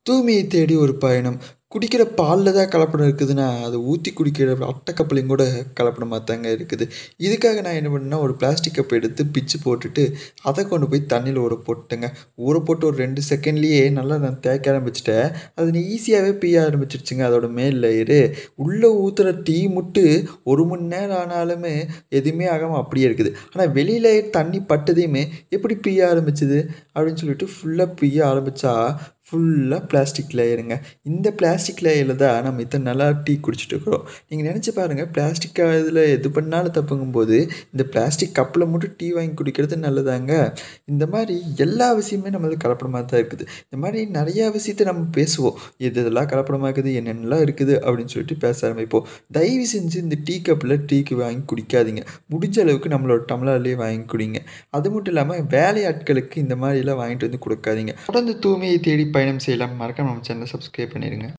தூய்மையை தேடி ஒரு பயணம். குடிக்கிற பால்ல தான் கலப்படம் இருக்குதுன்னா, அத ஊத்தி குடிக்கிற அட்டை கப்புலையும் கூட கலப்படமா தாங்க இருக்குது. இதுக்காக நான் என்ன பண்ணேன்னா, ஒரு பிளாஸ்டிக் கப் எடுத்து பிச்சு போட்டுட்டு, அத கொண்டு போய் தண்ணீல ஊற போட்டேங்க. ஊற போட்டு ஒரு 2 செகண்ட்லயே நல்லா நான் தேய்க்க ஆரம்பிச்சுட்டேன். அது ஈஸியாவே பிய்ய ஆரம்பிச்சுருச்சுங்க அதோட மேல் லேயரு. உள்ள ஊத்துற டீ முட்டு 1 மணி நேரம் ஆனாலுமே எதுவுமே ஆகாம அப்படியே இருக்குது. ஆனா வெளியில தண்ணி பட்டதையுமே எப்படி பிய்ய ஆரம்பிச்சது? அப்படின்னு சொல்லிட்டு ஃபுல்லா பிய்ய ஆரம்பிச்சா ஃபுல்லா பிளாஸ்டிக் லேயருங்க. இந்த பிளாஸ்டிக் லேயர்ல தான் நம்ம இத்தன நாளா டீ குடிச்சிட்டு இருக்கிறோம். நீங்க நெனச்சு பாருங்க, பிளாஸ்டிக் இதில எது பண்ணாலும் தப்புங்கும்போது, இந்த பிளாஸ்டிக் கப்ல மட்டும் டீ வாங்கி குடிக்கிறது நல்லதாங்க? இந்த மாரி எல்லா விஷயமுமே நம்மளது கலப்படமா தான் இருக்குது. இந்த மாரி நெறையா விஷயத்த நம்ம பேசுவோம். எது எதெல்லாம் கலப்படமா இருக்குது, என்னென்னலாம் இருக்குது அப்படின்னு சொல்லிட்டு பேச ஆரம்பிப்போம். தயவு செஞ்சு இந்த டீ கப்ல டீக்கு வாங்கி குடிக்காதீங்க. முடிஞ்ச அளவுக்கு நம்மளோட டம்ளர்லயே வாங்கி குடிங்க. அது மட்டும் இல்லாம வேலையாட்களுக்கு இந்த மாரிலாம் வாங்கிட்டு வந்து குடுக்காதீங்க. தொடர்ந்து தூய்மையை தேடி பயணம் செய்யலாம். மறக்காம நம்ம சேனல சப்ஸ்கிரைப் பண்ணிருங்க.